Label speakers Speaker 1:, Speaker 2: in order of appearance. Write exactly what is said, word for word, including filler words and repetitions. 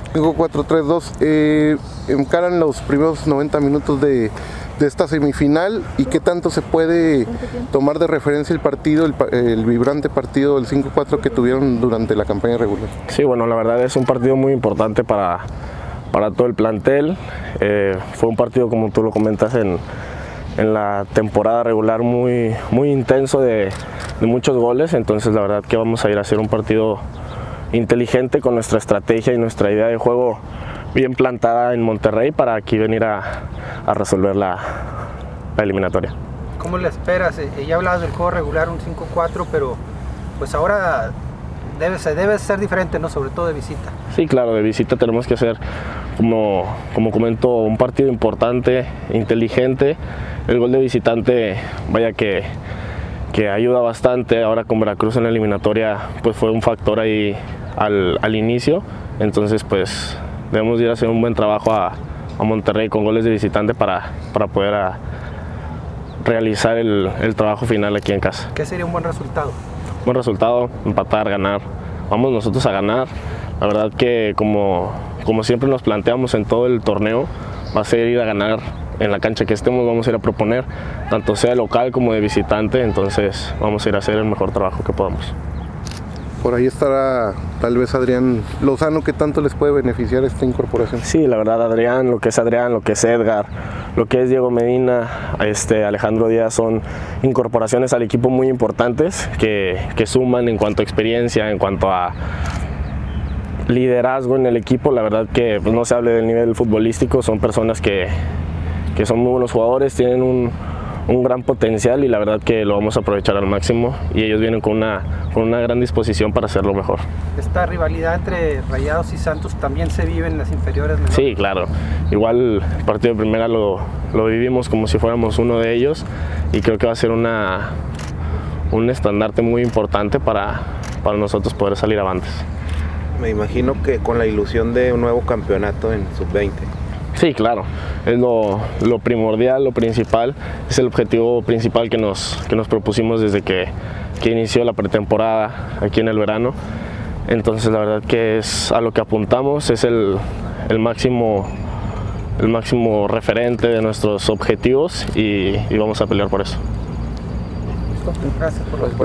Speaker 1: cinco cuatro tres dos. Eh, encaran los primeros noventa minutos de, de esta semifinal, y qué tanto se puede tomar de referencia el partido, el, el vibrante partido del cinco cuatro que tuvieron durante la campaña regular.
Speaker 2: Sí, bueno, la verdad es un partido muy importante para, para todo el plantel. Eh, fue un partido, como tú lo comentas, en, en la temporada regular muy, muy intenso de, de muchos goles, entonces la verdad que vamos a ir a hacer un partido inteligente con nuestra estrategia y nuestra idea de juego bien plantada en Monterrey para aquí venir a, a resolver la, la eliminatoria.
Speaker 3: ¿Cómo le esperas? Eh, ya hablabas del juego regular, un cinco cuatro, pero pues ahora debe ser, debe ser diferente, ¿no? Sobre todo de visita.
Speaker 2: Sí, claro, de visita tenemos que hacer, como, como comento, un partido importante, inteligente. El gol de visitante, vaya que, que ayuda bastante. Ahora con Veracruz en la eliminatoria, pues fue un factor ahí al, al inicio. Entonces, pues debemos ir a hacer un buen trabajo a, a Monterrey con goles de visitante para, para poder a, realizar el, el trabajo final aquí en casa.
Speaker 3: ¿Qué sería un buen resultado?
Speaker 2: Buen resultado, empatar, ganar. Vamos nosotros a ganar. La verdad que como, como siempre nos planteamos en todo el torneo, va a ser ir a ganar en la cancha que estemos, vamos a ir a proponer, tanto sea local como de visitante, entonces vamos a ir a hacer el mejor trabajo que podamos.
Speaker 1: Por ahí estará tal vez Adrián Lozano. ¿Qué tanto les puede beneficiar esta incorporación?
Speaker 2: Sí, la verdad, Adrián, lo que es Adrián, lo que es Edgar, lo que es Diego Medina, este, Alejandro Díaz, son incorporaciones al equipo muy importantes que, que suman en cuanto a experiencia, en cuanto a liderazgo en el equipo. La verdad que pues, no se hable del nivel futbolístico, son personas que, que son muy buenos jugadores, tienen un, un gran potencial y la verdad que lo vamos a aprovechar al máximo, y ellos vienen con una, con una gran disposición para hacerlo mejor.
Speaker 3: ¿Esta rivalidad entre Rayados y Santos también se vive en las inferiores menores?
Speaker 2: Sí, claro. Igual el partido de primera lo, lo vivimos como si fuéramos uno de ellos, y creo que va a ser una, un estandarte muy importante para, para nosotros poder salir avantes.
Speaker 4: Me imagino que con la ilusión de un nuevo campeonato en sub veinte.
Speaker 2: Sí, claro, es lo, lo primordial, lo principal, es el objetivo principal que nos, que nos propusimos desde que, que inició la pretemporada aquí en el verano. Entonces la verdad que es a lo que apuntamos, es el, el, máximo, el máximo referente de nuestros objetivos, y, y vamos a pelear por eso.
Speaker 3: Gracias por la